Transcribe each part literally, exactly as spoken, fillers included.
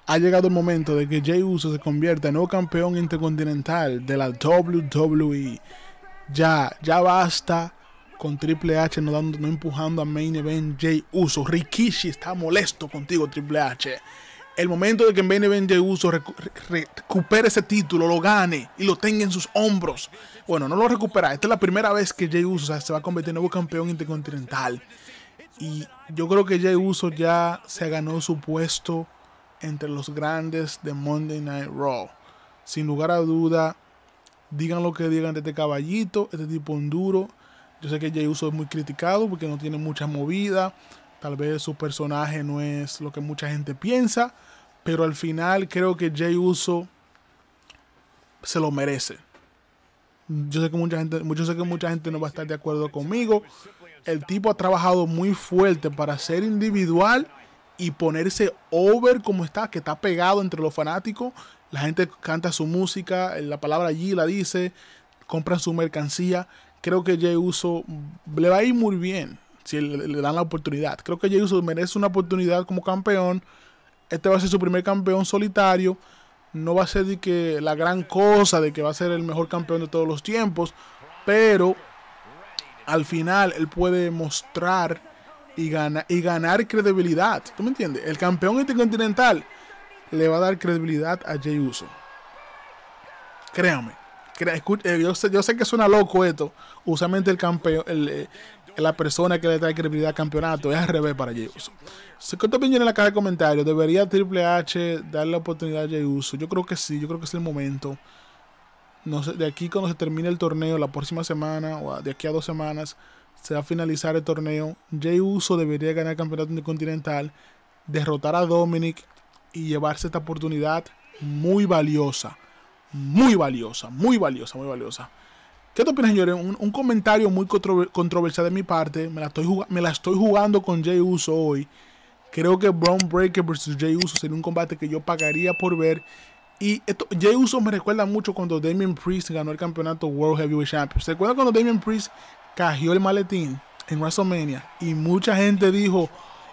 ha llegado el momento de que Jey Uso se convierta en nuevo campeón intercontinental de la W W E. Ya, ya basta con Triple H no, dando, no empujando a Main Event Jey Uso. Rikishi está molesto contigo, Triple H. El momento de que en Main Event Jey Uso recu recupere ese título, lo gane y lo tenga en sus hombros. Bueno, no lo recupera. Esta es la primera vez que Jey Uso, o sea, se va a convertir en nuevo campeón intercontinental. Y yo creo que Jey Uso ya se ganó su puesto entre los grandes de Monday Night Raw. Sin lugar a duda, digan lo que digan de este caballito, este tipo un duro. Yo sé que Jey Uso es muy criticado porque no tiene mucha movida. Tal vez su personaje no es lo que mucha gente piensa. Pero al final creo que Jey Uso se lo merece. Yo sé que mucha gente, yo sé que mucha gente no va a estar de acuerdo conmigo. El tipo ha trabajado muy fuerte para ser individual y ponerse over como está, que está pegado entre los fanáticos. La gente canta su música, la palabra allí la dice, compran su mercancía. Creo que Jey Uso le va a ir muy bien si le, le dan la oportunidad. Creo que Jey Uso merece una oportunidad como campeón. Este va a ser su primer campeón solitario. No va a ser de que la gran cosa de que va a ser el mejor campeón de todos los tiempos, pero al final él puede mostrar y, gana, y ganar credibilidad. ¿Tú me entiendes? El campeón intercontinental le va a dar credibilidad a Jey Uso. Créame. Escucha, yo, sé, yo sé que suena loco esto. Usualmente el campeón, el, el, la persona que le trae credibilidad al campeonato es al revés para Jey Uso. ¿Qué te opinión en la caja de comentarios? ¿Debería Triple H darle la oportunidad a Jey Uso? Yo creo que sí, yo creo que es el momento. No sé, de aquí cuando se termine el torneo, la próxima semana o de aquí a dos semanas, se va a finalizar el torneo. Jey Uso debería ganar el campeonato intercontinental, derrotar a Dominic y llevarse esta oportunidad muy valiosa. Muy valiosa, muy valiosa, muy valiosa. ¿Qué te opinas, señores? Un, un comentario muy contro controversial de mi parte. Me la, estoy me la estoy jugando con Jey Uso hoy. Creo que Bron Breakker versus Jey Uso sería un combate que yo pagaría por ver. Y esto, Jey Uso me recuerda mucho cuando Damian Priest ganó el campeonato World Heavyweight Champions. ¿Se recuerda cuando Damian Priest cajió el maletín en WrestleMania? Y mucha gente dijo,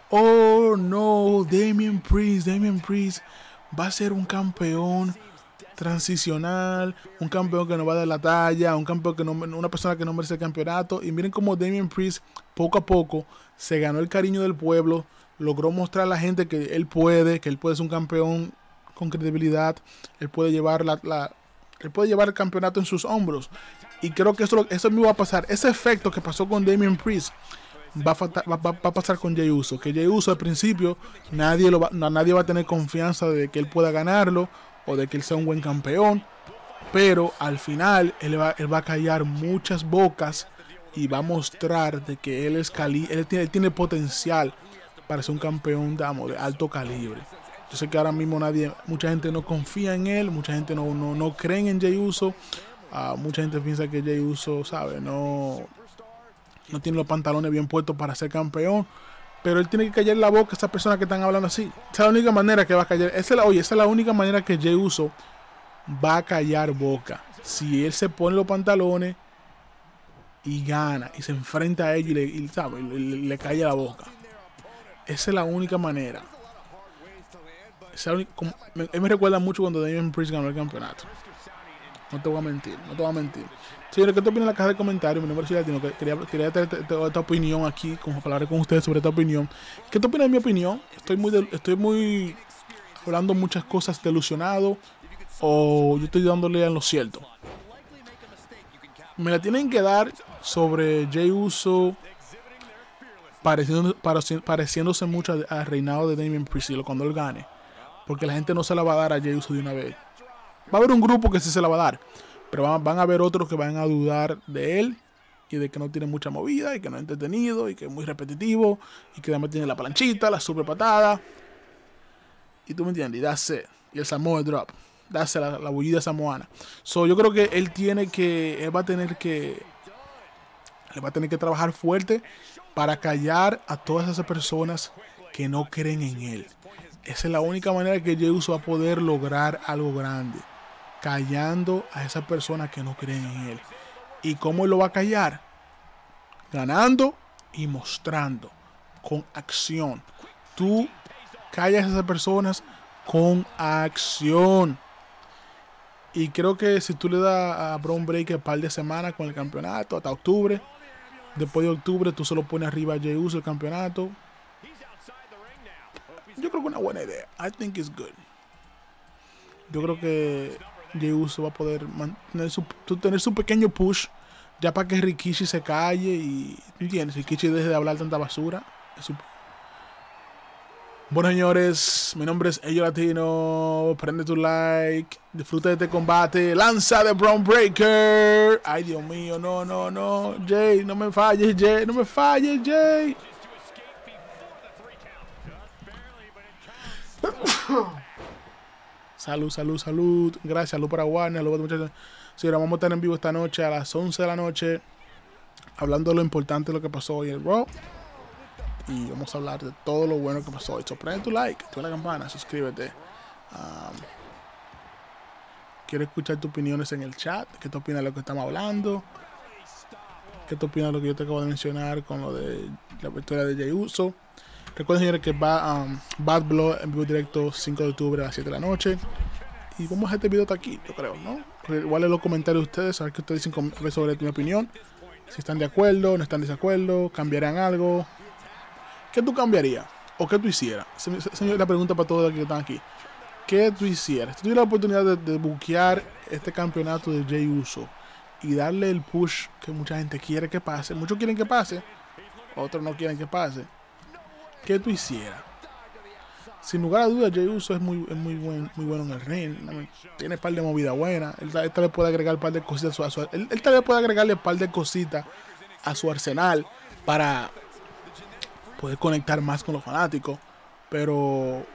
oh no, Damian Priest, Damian Priest va a ser un campeón transicional, un campeón que no va a dar la talla, un campeón que no, una persona que no merece el campeonato. Y miren cómo Damian Priest poco a poco se ganó el cariño del pueblo, logró mostrar a la gente que él puede, que él puede ser un campeón con credibilidad, él puede llevar la, la él puede llevar el campeonato en sus hombros. Y creo que eso, eso mismo va a pasar. Ese efecto que pasó con Damian Priest va a, va, va, va a pasar con Jey Uso. Que Jey Uso al principio nadie, lo va, nadie va a tener confianza de que él pueda ganarlo o de que él sea un buen campeón, pero al final él va, él va a callar muchas bocas y va a mostrar de que él es cali él tiene, él tiene potencial para ser un campeón damo, de alto calibre. Yo sé que ahora mismo nadie, mucha gente no confía en él, mucha gente no, no, no cree en Jey Uso, uh, mucha gente piensa que Jey Uso, sabe, no, no tiene los pantalones bien puestos para ser campeón. Pero él tiene que callar la boca a esas personas que están hablando así. Esa es la única manera que va a callar. Esa es la, oye, esa es la única manera que Jey Uso va a callar boca. Si él se pone los pantalones y gana y se enfrenta a ellos y le, y, ¿sabe? le, le, le calla la boca. Esa es la única manera. Esa es la única, como, me, él me recuerda mucho cuando Damian Priest ganó el campeonato. No te voy a mentir, no te voy a mentir. Señores, ¿qué te opinas en la caja de comentarios? Mi nombre es Latino. Quería, quería tener esta opinión aquí, como hablar con ustedes sobre esta opinión. ¿Qué te opinas de mi opinión? Estoy muy, de, estoy muy hablando muchas cosas delusionado, o yo estoy dándole a lo cierto. Me la tienen que dar sobre Jey Uso pareciendo, pareciéndose mucho al reinado de Damian Priest cuando él gane, porque la gente no se la va a dar a Jey Uso de una vez. Va a haber un grupo que sí se la va a dar, pero van, van a haber otros que van a dudar de él y de que no tiene mucha movida y que no es entretenido y que es muy repetitivo y que además tiene la planchita, la super patada. Y tú me entiendes, y that's it. Y el Samoa Drop, that's it, la, la bullida samoana. So, yo creo que él tiene que, él va a tener que, él va a tener que trabajar fuerte para callar a todas esas personas que no creen en él. Esa es la única manera que Jey Uso va a poder lograr algo grande. Callando a esas personas que no creen en él. ¿Y cómo él lo va a callar? Ganando y mostrando con acción. Tú callas a esas personas con acción. Y creo que si tú le das a Bron Breakker un par de semanas con el campeonato, hasta octubre, después de octubre tú solo pones arriba a Jey Uso el campeonato. Yo creo que es una buena idea. I think it's good. Yo creo que Jey Uso va a poder mantener su, tener su pequeño push ya para que Rikishi se calle y, ¿entiendes? Rikishi deje de hablar tanta basura. Su... Bueno, señores, mi nombre es Ello Latino. Prende tu like, disfruta de este combate. Lanza de Bron Breakker. Ay, Dios mío, no, no, no. Jay, no me falles, Jay, no me falles, Jay. Salud, salud, salud. Gracias, salud para Warner. Salud, muchachos. Sí, ahora vamos a estar en vivo esta noche a las once de la noche, hablando de lo importante de lo que pasó hoy en el Raw. Y vamos a hablar de todo lo bueno que pasó hoy. So, prende tu like, activa la campana, suscríbete. Um, quiero escuchar tus opiniones en el chat. ¿Qué te opinas de lo que estamos hablando? ¿Qué te opinas de lo que yo te acabo de mencionar con lo de la victoria de Jey Uso? Recuerden, señores, que va um, Bad Blood en vivo directo cinco de octubre a las siete de la noche. Y vamos a hacer este video hasta aquí, yo creo, ¿no? Igual en los comentarios de ustedes, a ver qué ustedes dicen sobre mi opinión. Si están de acuerdo, no están de desacuerdo, cambiarán algo. ¿Qué tú cambiarías? ¿O qué tú hicieras? Señor, la pregunta para todos los que están aquí. ¿Qué tú hicieras? Si tuvieras la oportunidad de, de buquear este campeonato de Jey Uso y darle el push que mucha gente quiere que pase, muchos quieren que pase, otros no quieren que pase, ¿qué tú hicieras? Sin lugar a dudas, Jey Uso es muy, es muy, buen, muy bueno en el ring. Tiene un par de movidas buenas. Él, él tal vez puede agregar un par de cositas a su, a su él, él tal vez puede agregarle un par de cositas a su arsenal para poder conectar más con los fanáticos. Pero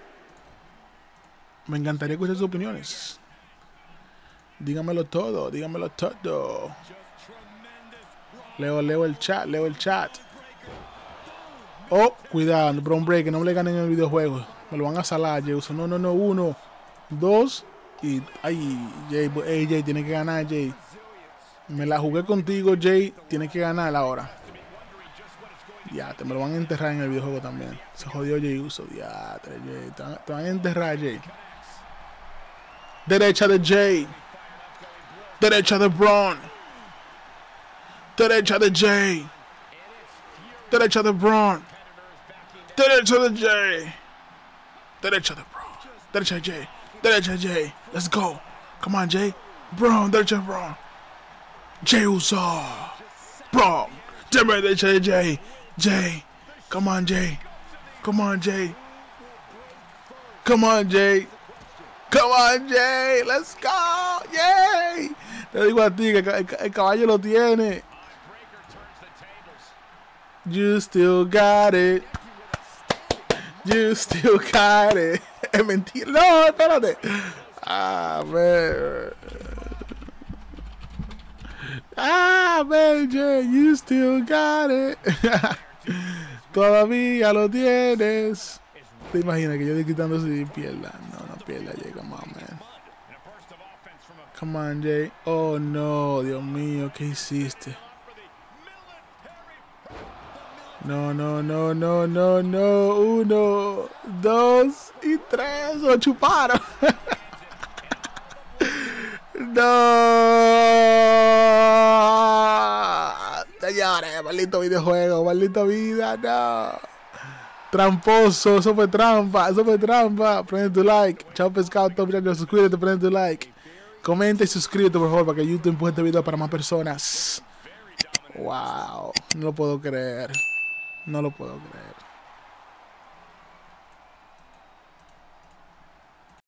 me encantaría escuchar sus opiniones. Díganmelo todo, díganmelo todo. Leo, leo el chat, leo el chat. Oh, cuidado, Bron Breakker, no me le ganen en el videojuego. Me lo van a salar, Jey Uso. No, no, no. Uno, dos y... Ay, Jay, hey, Jay, tiene que ganar, Jay. Me la jugué contigo, Jay. Tiene que ganar ahora. Ya, te me lo van a enterrar en el videojuego también. Se jodió Jey Uso. Ya, Jay. Te van, te van a enterrar, Jay. Derecha de Jay. Derecha de Bron. Derecha de Jay. Derecha de Bron. Derecha de Jay. Derecha de Bron. Derecha de Jay. Derecha de Jay. Let's go. Come on, Jay. Bron. Derecha de Bron. Jey Uso. Bron. Derecha de Jay. Jay. Come on, Jay. Come on, Jay. Come on, Jay. Come on, Jay. Let's go. Yay. Te digo a ti que el, el caballo lo tiene. You still got it. You still got it. Es mentira. No, espérate. Ah, man. Ah, man, Jay. You still got it. Todavía lo tienes. ¿Te imaginas que yo estoy quitando si pierda? No, no pierda, Jay. Come on, man. Come on, Jay. Oh, no. Dios mío, ¿qué hiciste? No, no, no, no, no, no. Uno, dos y tres. Lo chuparon. No. Señores, maldito videojuego, maldita vida, no. Tramposo, eso fue trampa, eso fue trampa. Prende tu like. Chao, pescado, top, suscríbete, prende tu like. Comenta y suscríbete, por favor, para que YouTube empuje este video para más personas. Wow, no lo puedo creer. No lo puedo creer.